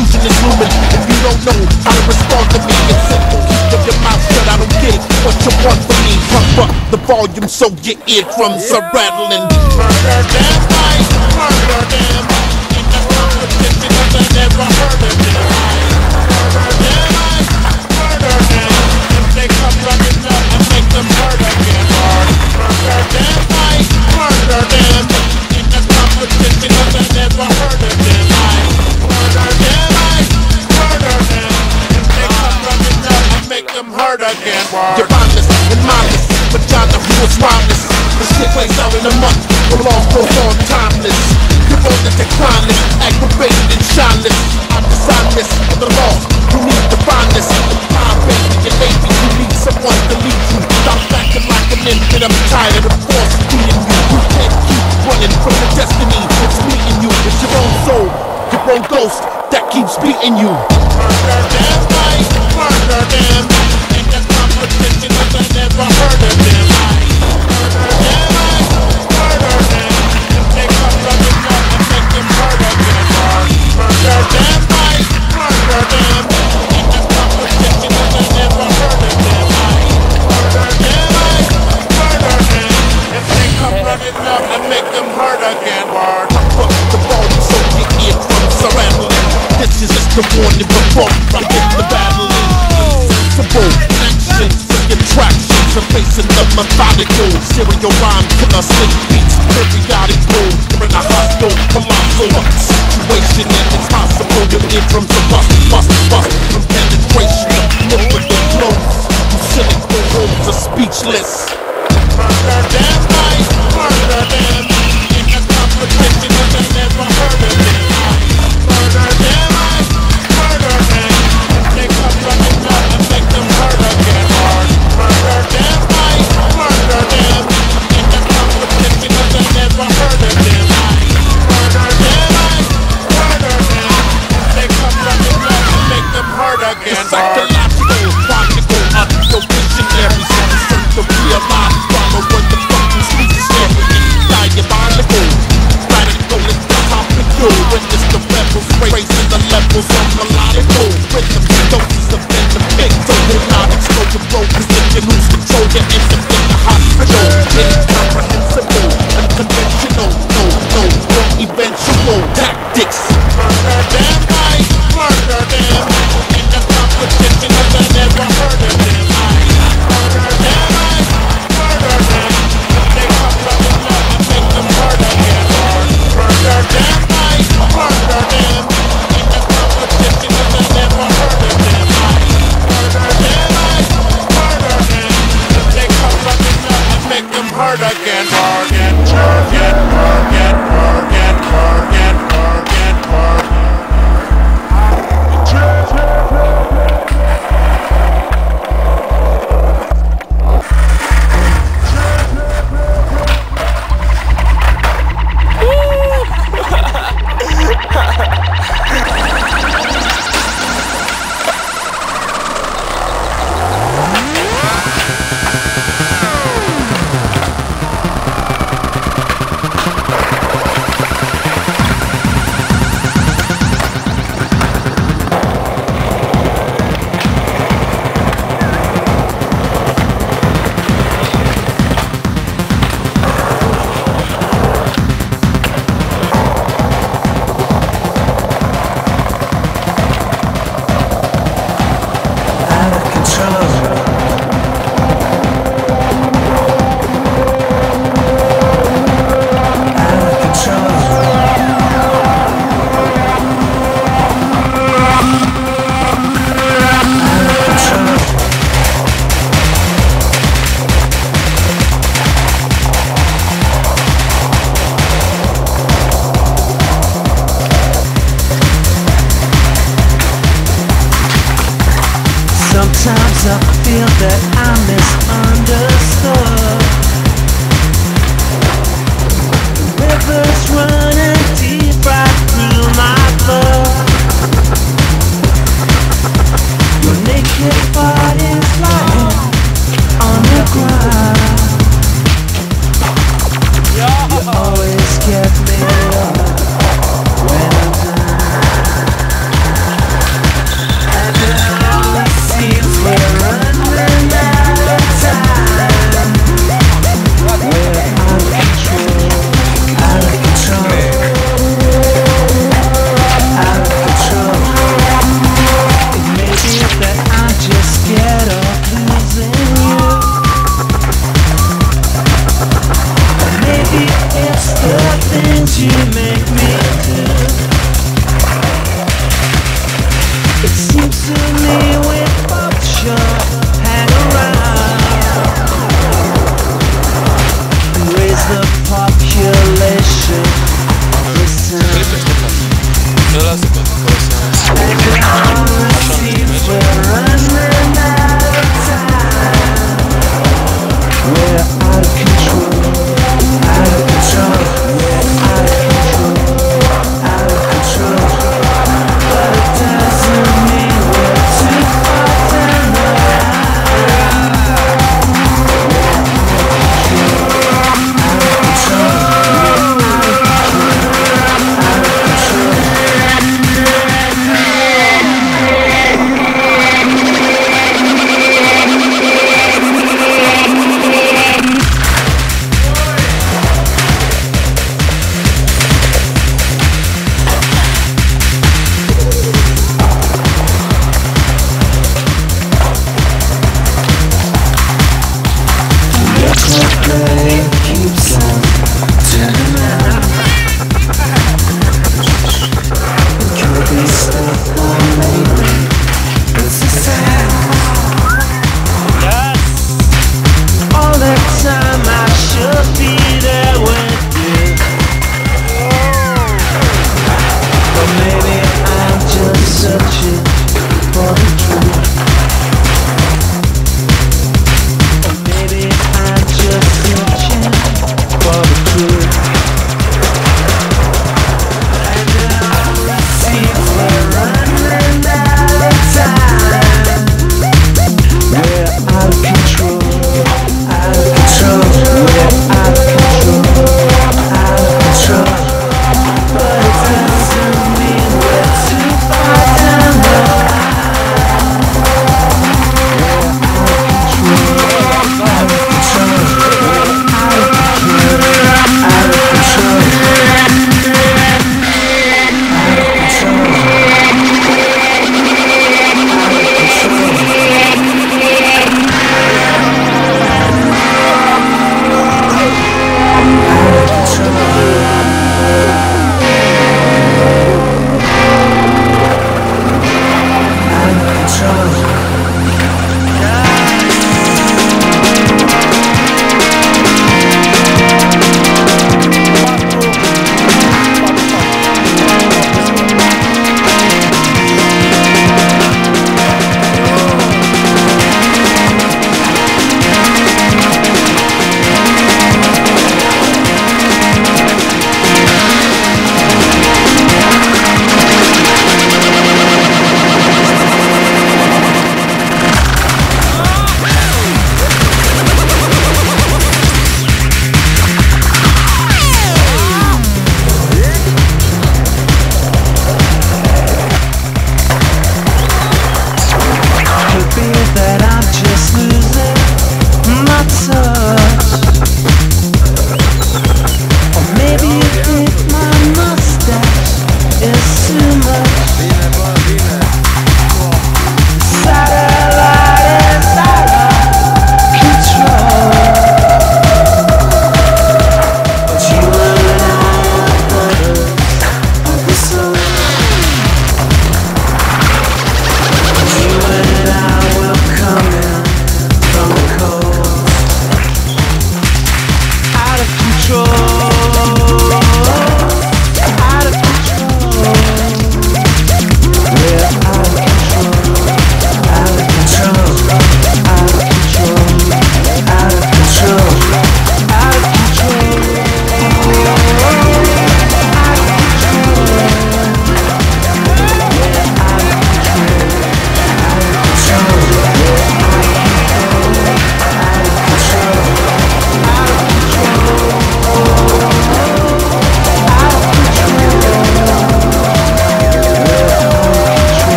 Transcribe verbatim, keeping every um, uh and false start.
confusion is looming. If you don't know how to respond to me, it's simple. Keep your mouth shut, I don't get it. What you want from me? Pump up the volume so your eardrums are rattling. Murder them, right? Murder them. In the competition, cause I never heard of them. Murder them, right? Murder them. If they come running up, I make them hurt again. Murder them, right? Murder them. In the competition, cause I never heard of them. Murder them, right? Murder them. If they come running up, I make them hurt again. You're mindless and mindless, vagina who is rhymeless. The shit plays out in a month, the long goes on timeless. You're on the declineless, aggravated and shineless. I design this for the law, you need to find this. Time baby, you're lazy, you need someone to lead you. Stop acting like an infant, I'm tired of force feeding you. You can't keep running from the destiny that's meeting you. It's your own soul, your own ghost that keeps beating you. Murder them, right? Murder them. In the competition, cause I never heard of them. Murder them, right? Murder them. If they come running up, I make them hurt again. Murder them, right? Murder them. In the competition, cause I never heard of them. Murder them, right? Murder them. If they come running up, I make them hurt again. Word. Fuck the volume so your eardrums are rattling. This is just the warning before I get the battling. Insensible actions for your tractions, replacing the methodical serial rhyme killer sleep beats, periodic rules. You're in a hostile, colossal situation and it's possible your eardrums are bust, bust, bust from penetration of lyrical flows. You cynical homes are speechless. Murder them, right? Murder them. In the competition, cause I never heard of them. Murder them, right? Murder them. If they come running up, I make them hurt again. Murder them, right? Murder them. In the competition, cause I never heard of them. Murder them, right? Murder them. If they come running up, I make them hurt again. The psychological, chronicle of your visionary sense to realize, follow what the fuck you speak is scary. Diabolical, radical is the topical. Witness the rebels raising the levels of melodical rhythms, doses of benefit. So hypnotic, slow your roll, cause if you lose control, you end up in the hospital. Incomprehensible, unconventional, no, no, no eventual tactics. Murder them, right? Murder them. In the competition, cause I never heard of them. Murder them, right? Murder them. If they come running up, I make them hurt again. Murder them, right? Murder them. In the competition, cause I never heard of them. Murder them, right? Murder them. If they come running up, I make them hurt again. Forget, forget, forget, forget, forget, forget, forget. Sometimes I feel that I'm misunderstood.